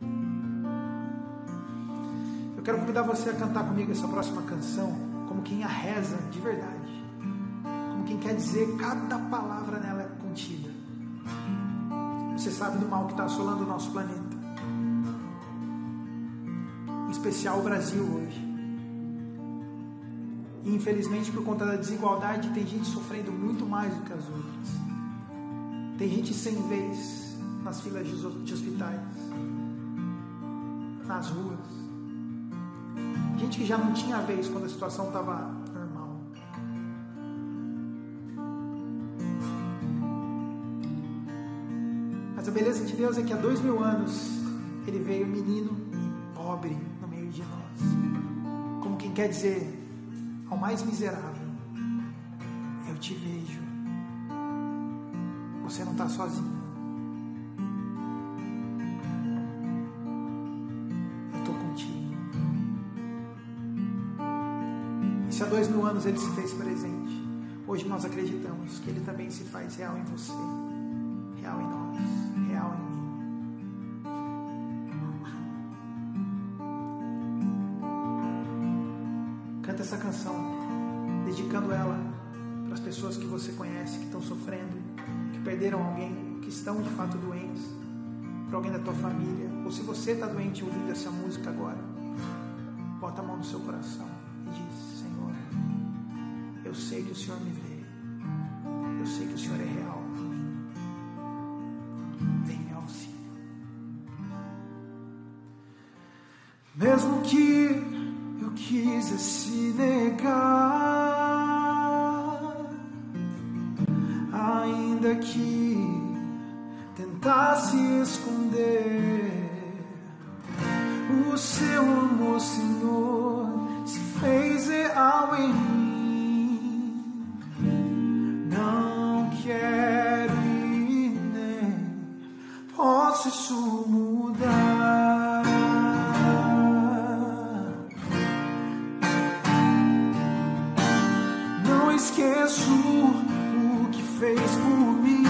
Eu quero convidar você a cantar comigo essa próxima canção, como quem a reza de verdade, como quem quer dizer cada palavra nela contida. Você sabe do mal que está assolando o nosso planeta, em especial o Brasil hoje. E infelizmente, por conta da desigualdade, tem gente sofrendo muito mais do que as outras. Tem gente sem vez nas filas de hospitais, nas ruas. Gente que já não tinha vez quando a situação estava normal. Mas a beleza de Deus é que há 2000 anos Ele veio menino e pobre no meio de nós. Como quem quer dizer ao mais miserável: eu te vejo. Você não está sozinho. Eu estou contigo. E se há 2000 anos Ele se fez presente, hoje nós acreditamos que Ele também se faz real em você, real em nós, real em mim. Canta essa canção, dedicando ela para as pessoas que você conhece, que estão sofrendo, que perderam alguém, que estão de fato doentes, para alguém da tua família. Ou se você está doente ouvindo essa música agora, bota a mão no seu coração e diz: Senhor, eu sei que o Senhor me vê, eu sei que o Senhor é real, vem meu auxílio. Mesmo que eu quisesse negar, ainda que tentasse esconder, o seu amor, Senhor, se fez real em mim. Não quero e nem posso isso mudar. Não esqueço o que fez por mim,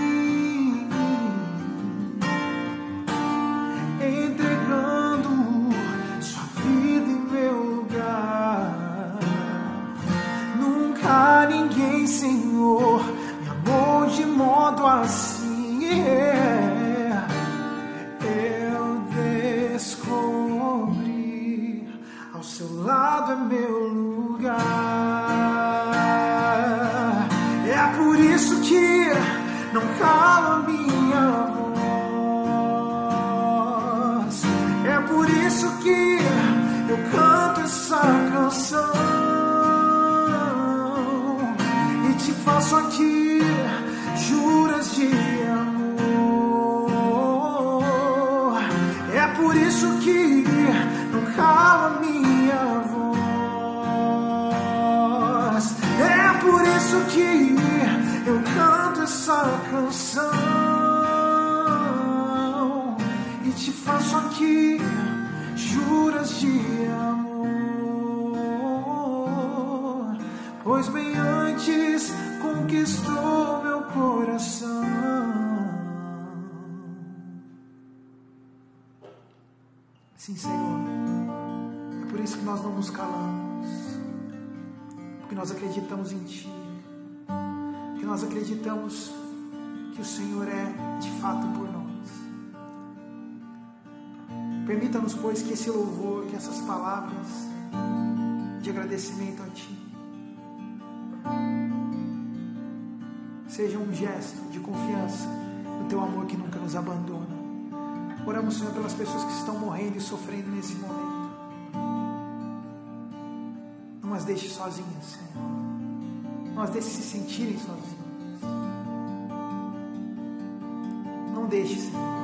entregando sua vida em meu lugar. Nunca ninguém, Senhor, me amou de modo assim. Eu descobri, ao seu lado é meu lugar. É por isso que não calo a minha voz. É por isso que eu canto essa canção e te faço aqui juras de amor. É por isso que não calo a minha voz. É por isso que eu canto essa canção e te faço aqui juras de amor, pois bem antes conquistou meu coração. Sim, Senhor, é por isso que nós não nos calamos, porque nós acreditamos em Ti, porque nós acreditamos que o Senhor é de fato por nós. Permita-nos, pois, que esse louvor, que essas palavras de agradecimento a Ti seja um gesto de confiança no Teu amor que nunca nos abandona. Oramos, Senhor, pelas pessoas que estão morrendo e sofrendo nesse momento. Não as deixe sozinhas, Senhor. Não as deixe se sentirem sozinhas. Não deixe, Senhor.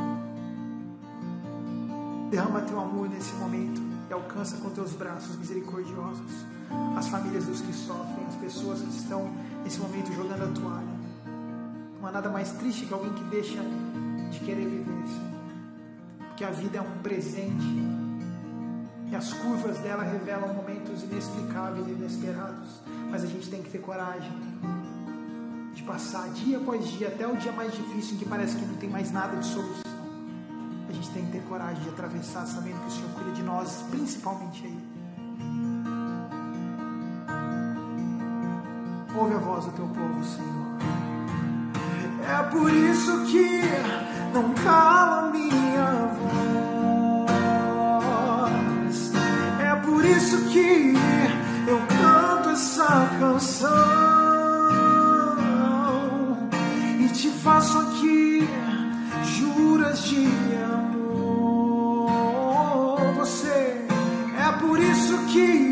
Derrama Teu amor nesse momento e alcança com Teus braços misericordiosos as famílias dos que sofrem, as pessoas que estão nesse momento jogando a toalha. Não há nada mais triste que alguém que deixa de querer viver, Senhor. Porque a vida é um presente e as curvas dela revelam momentos inexplicáveis e inesperados, mas a gente tem que ter coragem de passar dia após dia, até o dia mais difícil em que parece que não tem mais nada de solução. A gente tem que ter coragem de atravessar, sabendo que o Senhor cuida de nós, principalmente aí. Ouve a voz do teu povo, Senhor. É por isso que não cala minha voz. É por isso que eu canto essa canção e te faço aqui juras de amor. Você é por isso que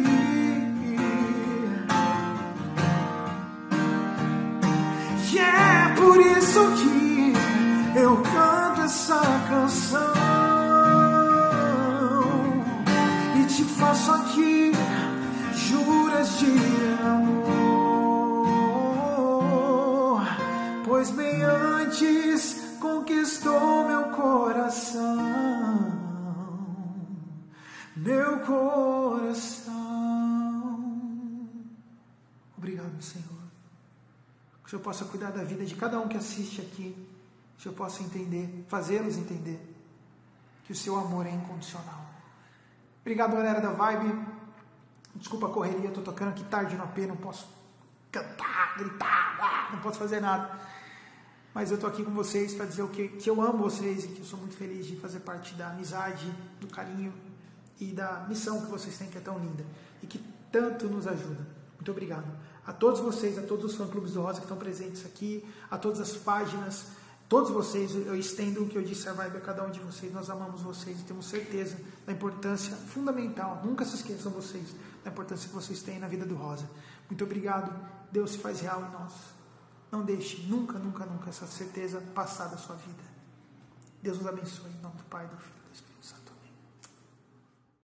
por isso que eu canto essa canção e te faço aqui juras de amor, pois bem antes conquistou meu coração, meu coração. Obrigado, Senhor. Que o Senhor possa cuidar da vida de cada um que assiste aqui. Que o Senhor possa entender, fazê-los entender que o seu amor é incondicional. Obrigado, galera da Vibe. Desculpa a correria, eu estou tocando aqui tarde no AP, não posso cantar, gritar, não posso fazer nada. Mas eu estou aqui com vocês para dizer que eu amo vocês e que eu sou muito feliz de fazer parte da amizade, do carinho e da missão que vocês têm, que é tão linda e que tanto nos ajuda. Muito obrigado. A todos vocês, a todos os fã-clubes do Rosa que estão presentes aqui, a todas as páginas, todos vocês, eu estendo o que eu disse a Vibe a cada um de vocês. Nós amamos vocês e temos certeza da importância fundamental, nunca se esqueçam vocês, da importância que vocês têm na vida do Rosa. Muito obrigado, Deus se faz real em nós. Não deixe nunca, nunca, nunca essa certeza passar da sua vida. Deus nos abençoe, em nome do Pai, do Filho e do Espírito.